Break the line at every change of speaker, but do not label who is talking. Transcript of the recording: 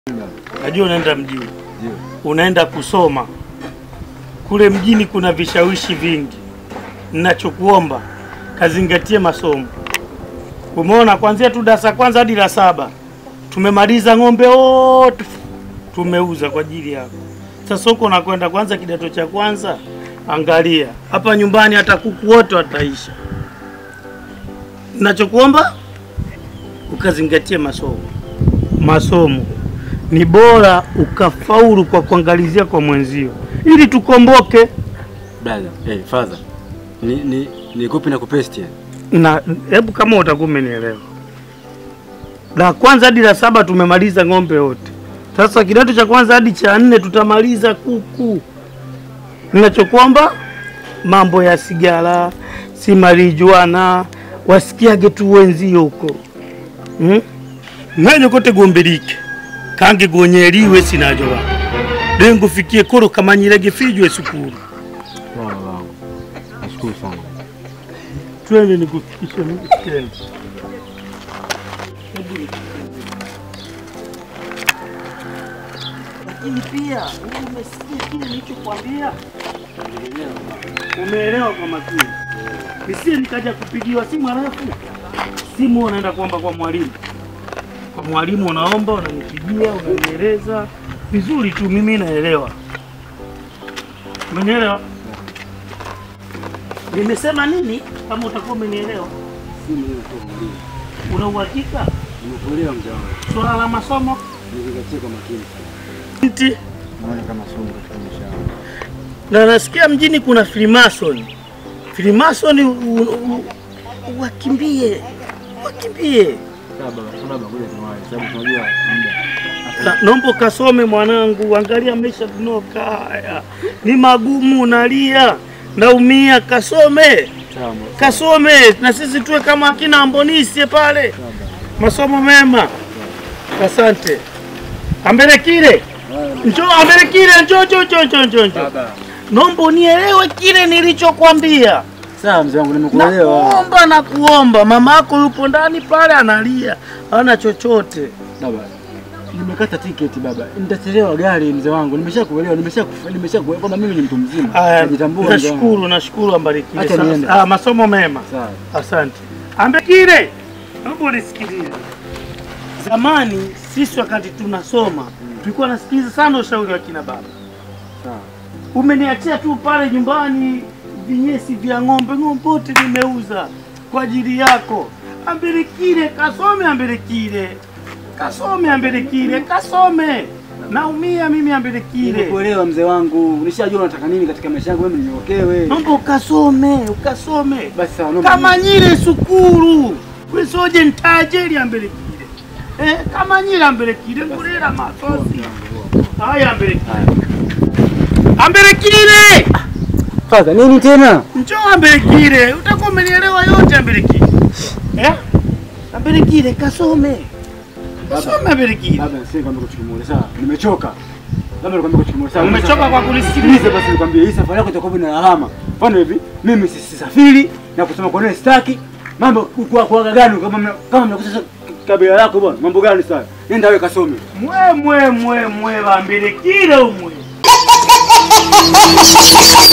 Najua unaenda mjini. Unaenda kusoma. Kule mjini kuna vishawishi vingi. Ninachokuomba kazingatie masomo. Umeona kuanzia tu darasa kwanza hadi la 7. Tumemaliza ng'ombe wote. Tumeuza kwa ajili yako. Sasa huko nakwenda kwanza kidato cha kwanza. Angalia, hapa nyumbani hata kuku wote wataisha. Ninachokuomba ukazingatie masomo. Masomo ni bora ukafaulu kwa kuangalizia kwa mwenzio ili tukomboke.
Brother, father. Ni copy na kupaste.
Na hebu kama utakuwa umenielewa. La kwanza hadi la 7 tumemaliza ng'ombe wote. Sasa kidato cha kwanza hadi cha 4 tutamaliza kuku. Ninachokuomba mambo ya sigara, si marijuana, wasikiage tu wenzio huko. Mwenye kote gombelike. Kange gonyeliwe sinajoa. Dengo fikie koro kamanyirege fijwe sukuru.
Wow. Nashukuru sana.
Twende nikufikishe mkeni. Lakini pia umesikia kile nilichokuambia? Umeelewa kwa makini? Nisije nikaja kupigiwa simu halafu simu unaenda kuomba kwa mwalimu. Kwa mwalimu unaomba, unanipigia, unanieleza vizuri tu, mimi naelewa. Umenielewa? Nimesema nini kama utakuwa umenielewa?
Simu hiyo kwa mwalimu.
Una uhakika?
Nimekuelewa mzee wangu.
Swala la masomo
Nizingatie kwa makini sana. Naona kama somo katika maisha yangu.
Na nasikia mjini kuna Freemason. Freemason wakimbie.
Baba ngoja tunawahi sababu tunajua muda.
Naomba kasome mwanangu, angalia maisha tunoka haya. Ni magumu, nalia, naumia, kasome. Kasome na sisi tuwe kama akina Ambonisi pale. Masomo mema. Asante. Ambelekile. Njoo Ambelekile, njoo.
Baba.
Naomba unielewe kile nilichokuambia.
Sawa mzee wangu nimekuelewa.
Nakuomba mama yako yupo ndani pale analia. Hana chochote.
Baba. Nimekata tiketi baba. Nitachelewa gari mzee wangu. Nimeshakuelewa, nimeshakuelewa kwamba mimi ni mtu mzima. Najitambua.
Nashukuru Ambelekile. Masomo mema.
Sawa.
Asante. Ambelekile. Naomba unisikilize. Zamani sisi wakati tunasoma tulikuwa nasikiliza sana ushauri wa kina baba.
Sawa.
Umeniachia tu pale nyumbani vinyesi vya ng'ombe wote nimeuza kwa ajili yako. Ambelekile, kasome Ambelekile. Kasome. Naumia mimi Ambelekile.
Nimekuelewa mzee wangu. Nishajua unataka nini katika maisha yangu, mimi ninyokewe.
Naomba ukasome.
Basi sawa, naomba.
Kama nyile sukuru. Wesoje ntajeli Ambelekile. Kama nyile Ambelekile ngurira masosi. Haya Ambelekile.
Father, nini tena?
Njoo Ambelekile, utakuwa umenielewa yote Ambelekile. Ambelekile kasome. Ambelekile.
Baba, sasa kwambia kuchukua sawa. Nimechoka. Baba nikwambia kuchukua sawa.
Umechoka kwa kunisikiliza
basi nikwambie hii safari yako itakuwa na alama. Mfano hivi, mimi sisafiri na kusema kwa nini sitaki. Mambo kwa gani kama mnakosa kabila lako bwana. Mambo gani sasa? Nenda wewe kasome.
Mwe Ambelekile umwe.